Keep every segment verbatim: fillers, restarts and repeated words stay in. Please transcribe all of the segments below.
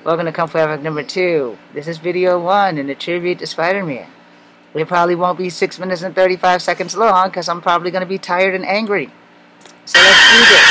Welcome to Kung Fu Havoc number two. This is video one in a tribute to Spider-Man. It probably won't be six minutes and thirty-five seconds long because I'm probably going to be tired and angry. So let's do this.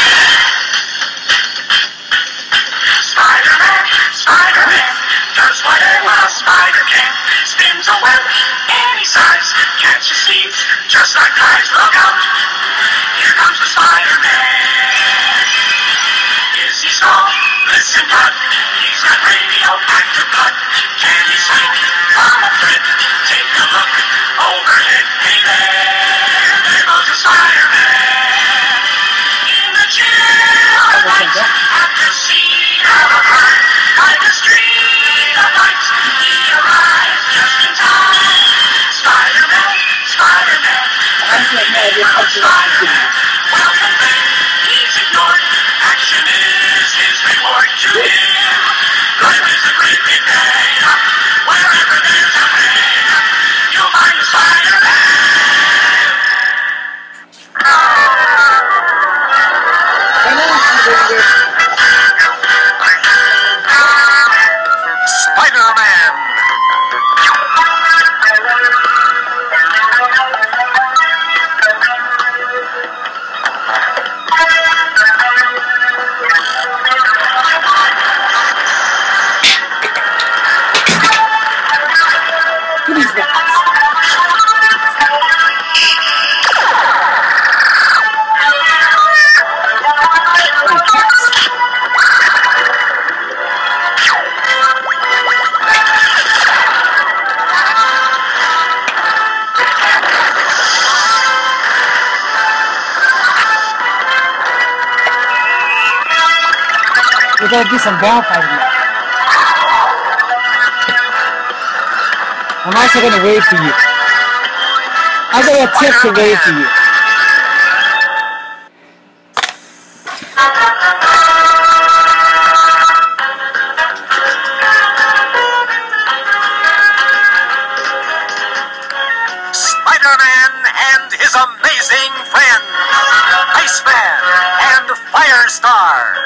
Spider-Man, Spider-Man, does whatever a spider can. Spins a web any size, catches thieves just like flies. Look out, here comes the Spider-Man. Is he strong? Listen, bud, he's got radioactive blood. Can he swing from a thread? Take a look overhead. Hey there, there goes the Spider-Man. In the chill of the night, at the scene of a crime, like a street of lights, he arrives just in time. Spider-Man, Spider-Man, Spider-Man. Welcome back, he's ignored. Action is his reward to him. Life is a great big day. Wherever there's a man, you'll find a Spider-Man. Spider-Man. We gotta do some ground fighting now. I'm also gonna wave for you. I got a tip to wave for you. Spider-Man and his amazing friend, Iceman and Firestar.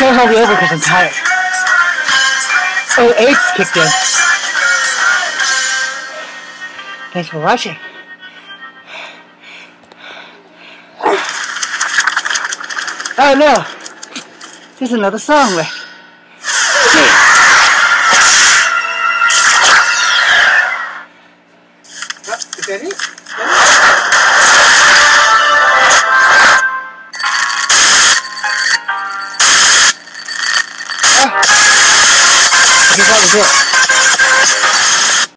show's only over because I'm tired. Oh, AIDS kicked in. Thanks for watching. Oh no! There's another song left. Is that it? Ah. I think that was it.